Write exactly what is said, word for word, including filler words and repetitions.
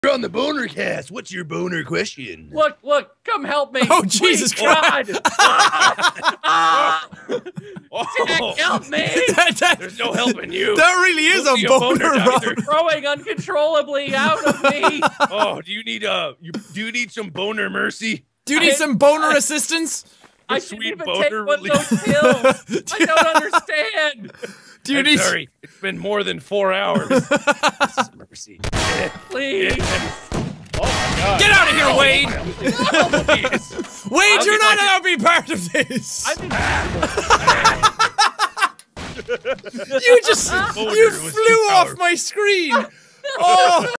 You're on the boner cast. What's your boner question? Look, look, come help me. Oh, Jesus Please, Christ. God. ah, ah. Oh, Jack, help me. that, that, there's no helping you. that really is You'll a be a boner, boner Rob. doctor. Growing uncontrollably out of me. Oh, do you need uh, you do you need some boner mercy? Do you need I- some boner assistance? I Sweet didn't even boner take one of relief. those pills. I don't understand. Do you I'm need sorry, it's been more than four hours. This is mercy. Please. Oh my God! Get out of here, Wade! Oh, please. Wade, I'll you're get not my- allowed to be part of this! I'm in you just, Boner you was flew too off powerful. my screen! Oh!